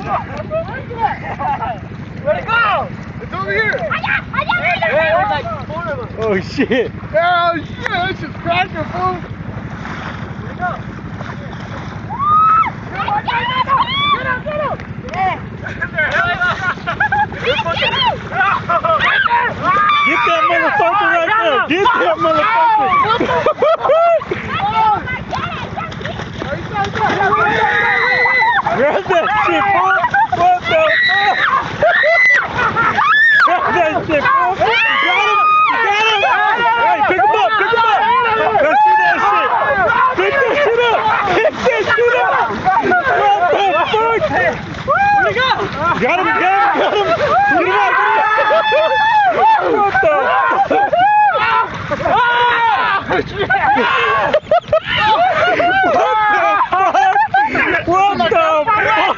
Where'd it go? It's over here. There's like 4 of them. Oh shit. Oh shit, that's just cracking, fool. Where'd it go? Get that motherfucker right there. Get that motherfucker. Grab that shit, fool. What the fuck? Grab that shit, fool. You got him. Hey, pick him up. Let's see that shit. Pick that shit up. What the fuck? Where'd it go? Got him. Get him out. What the fuck? What the fuck?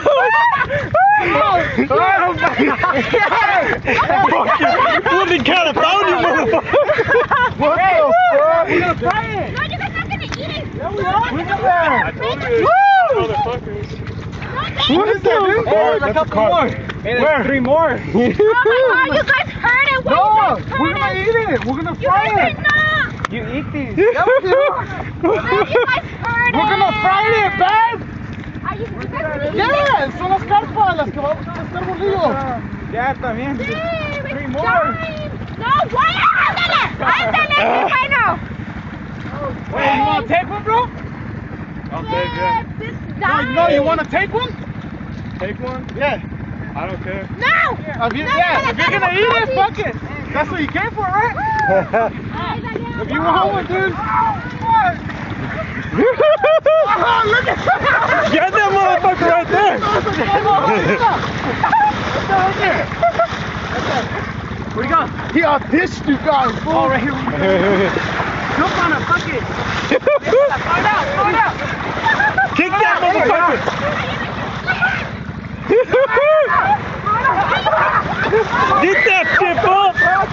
Fully California, motherfucker. What the fuck? We're gonna fry it. No, you guys not gonna eat it. No, we are. Look at that. I told you, motherfuckers. What is that, dude? There's a couple more. Hey, there's 3 more. Oh my god, you guys heard it. No, we're gonna eat it. We're gonna You fry guys it. did not. You eat these. No, you guys heard it. We're gonna fry it, babe. Are you serious? Yeah, son las carpas, las que vamos a hacer bolillo. Ya, también. Babe, 3 it's more. time. No, why? Ándale, right now. Wait, you wanna take one, bro? I'll take it. This No, you wanna take one? Take one? Yeah. I don't care. No. If you're gonna eat it, fuck it. That's what you came for, right? If you want one, dude. Look at Get that motherfucker right there. Where'd it go? He auditioned you guys, fool. Oh, right here. Jump on it, fuck it. Throw it out. Kick that motherfucker. Get that shit, fool.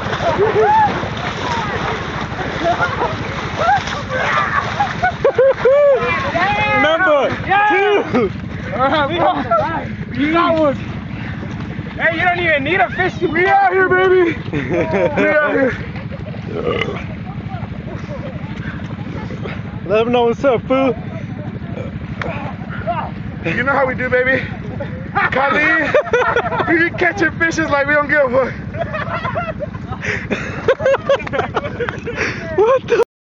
Number 2. Alright, you got one. Hey, you don't even need a fish to We out here, baby. We out here. Let them know what's up, fool. You know how we do, baby. Khalid, we be catching fishes like we don't give a fuck. What the